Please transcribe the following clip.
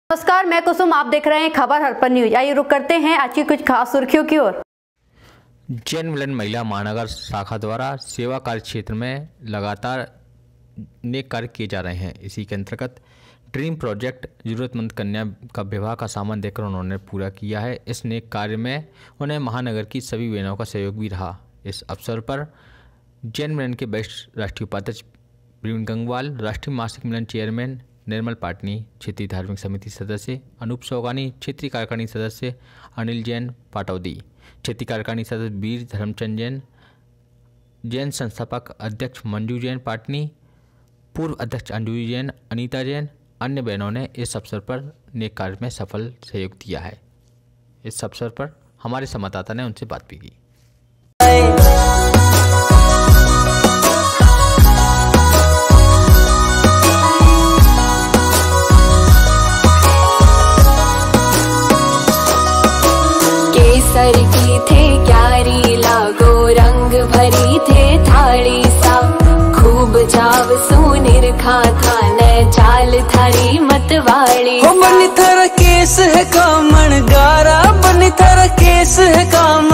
नमस्कार, मैं कुसुम। आप देख रहे हैं खबर हड़प्पन न्यूज। आइए रुक करते हैं आज की कुछ खास सुर्खियों की ओर। जैन मिलन महिला महानगर शाखा द्वारा सेवा कार्य क्षेत्र में लगातार नेक कार्य किए जा रहे हैं। इसी के अंतर्गत ड्रीम प्रोजेक्ट जरूरतमंद कन्या का विवाह का सामान देकर उन्होंने पूरा किया है। इस नेक कार्य में उन्हें महानगर की सभी बहनों का सहयोग भी रहा। इस अवसर पर जैन मिलन के वरिष्ठ राष्ट्रीय उपाध्यक्ष प्रवीण गंगवाल, राष्ट्रीय मासिक मिलन चेयरमैन निर्मल पाटनी, क्षेत्रीय धार्मिक समिति सदस्य अनूप सोगानी, क्षेत्रीय कार्यकारिणी सदस्य अनिल जैन पाटौदी, क्षेत्रीय कार्यकारिणी सदस्य वीर धर्मचंद जैन, जैन संस्थापक अध्यक्ष मंजू जैन पाटनी, पूर्व अध्यक्ष अंजू जैन, अनीता जैन, अन्य बहनों ने इस अवसर पर नेक कार्य में सफल सहयोग दिया है। इस अवसर पर हमारे संवाददाता ने उनसे बात भी की। केसर की थे क्यारी लागो, रंग भरी थे थाली सा, खूब चाव सुनिर खा था न चाल थारी मतवाली। बनी थारा केस है कामण गारा, बनी थारा केस है काम